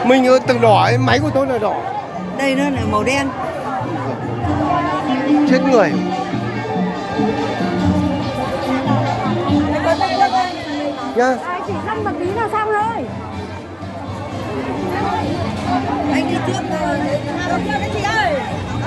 Mình từng đỏ ấy, máy của tôi là đỏ. Đây nó là màu đen. Chết người. Nhá. Chỉ thăm một tí là xong rồi. Anh đi trước rồi. Đi trước đấy chị ơi.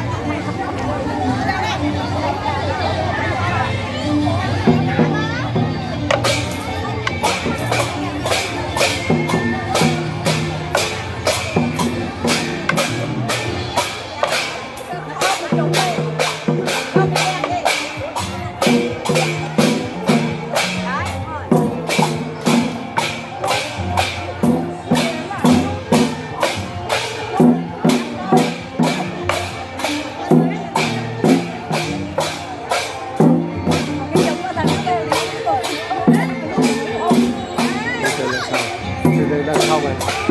Đằng sau này.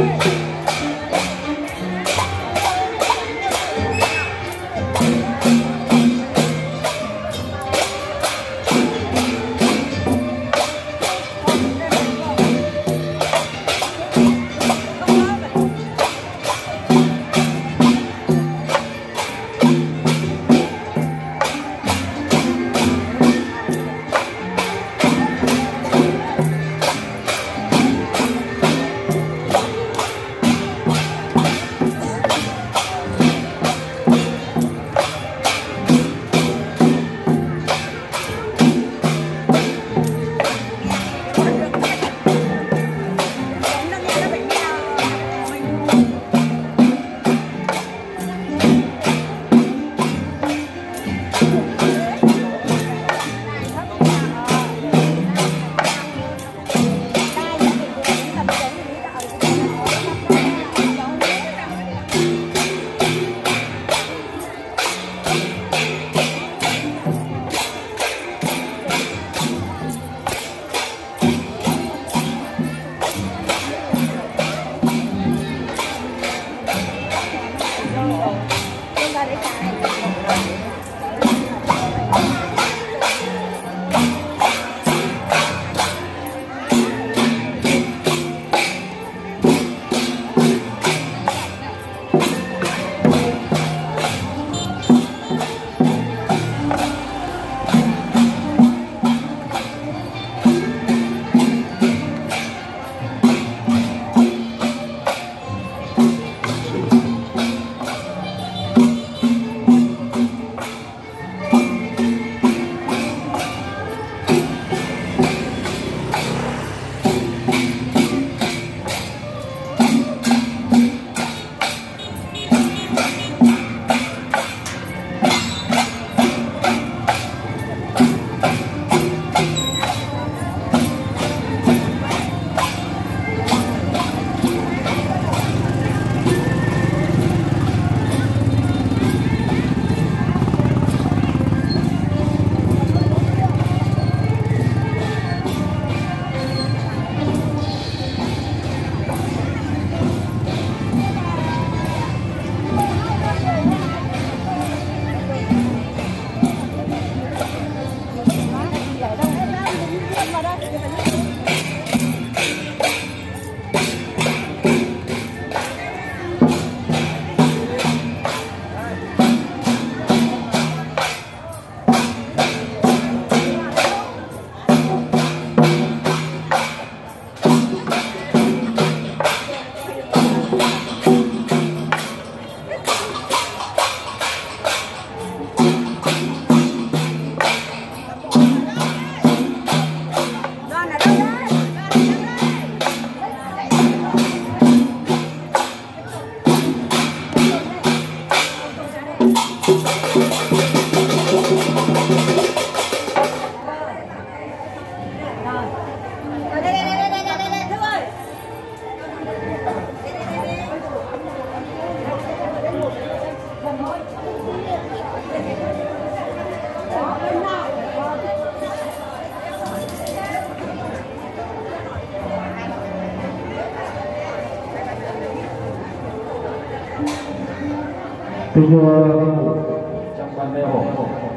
Kính thưa trong quan lễ hội,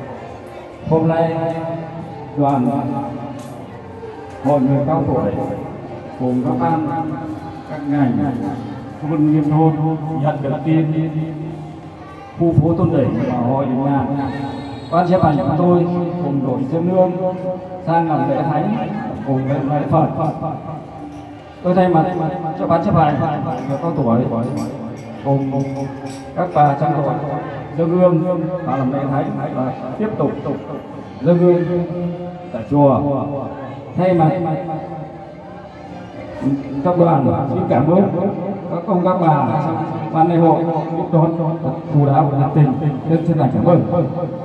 hôm nay đoàn hội người cao tuổi cùng các ban, các ngành, quân Nghiêm Thôn nhận được tin khu phố Tôn Đỉnh và hội đình làng. Ban chấp hành chúng tôi cùng đội dân hương sang làm lễ thánh cùng với lễ Phật. Tôi thay mặt cho ban chấp hành người cao tuổi cùng các bà trong đội dân hương và làm lễ thánh và tiếp tục dân hương tại chùa. Thay mặt các đoàn xin cảm ơn các ông các bà ban lễ hội tiếp đón chú đáo nhiệt tình, rất chân thành cảm ơn.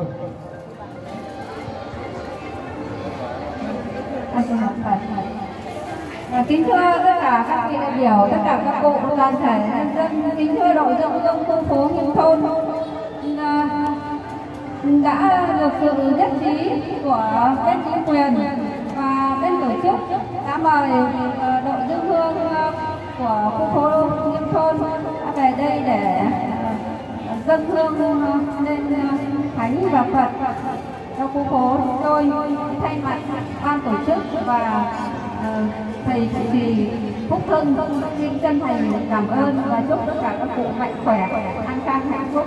Kính thưa tất cả các vị đại biểu, tất cả các bộ đoàn thể nhân dân, kính thưa đội dân khu phố Nghiêm Thôn, đã được sự nhất trí của bên chính quyền và bên tổ chức đã mời đội dân hương của khu phố Nghiêm Thôn về đây để dâng hương lên thánh và Phật cho khu phố. Chúng tôi thay mặt ban tổ chức và thầy trụ trì Phúc Hưng xin chân thành cảm ơn và chúc tất cả các cụ mạnh khỏe, an khang, hạnh phúc.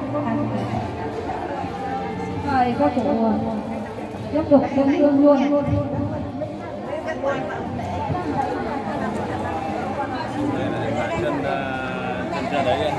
Mời các cụ tiếp tục dâng hương luôn. Chân đấy.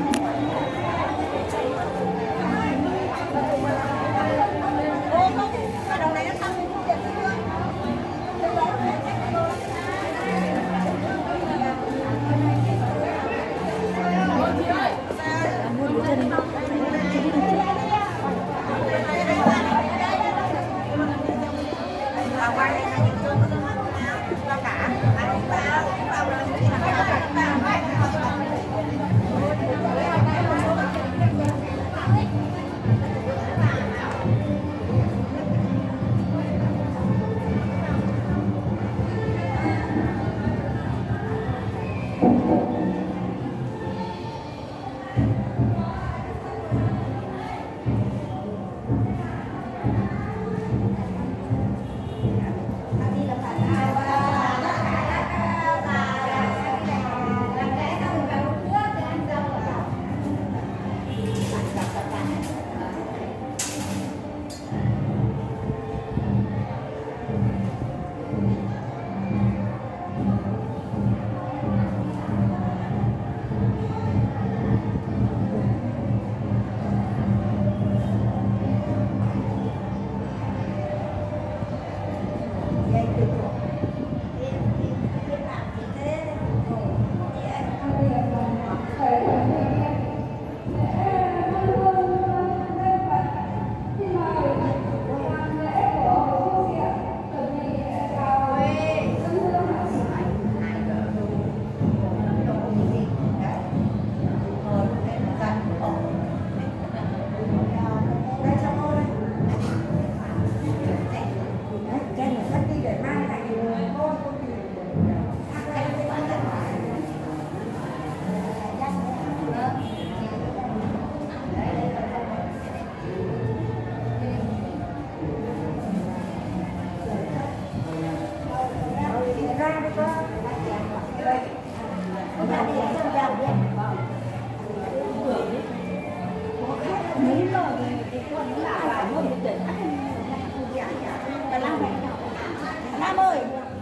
Nam ơi,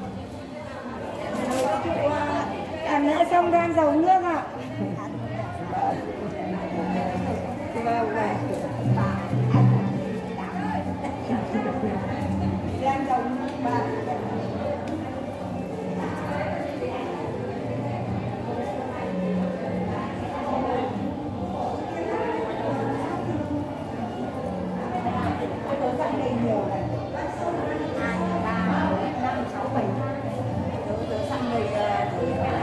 em nữa xong đang dầu nước ạ. Vâng,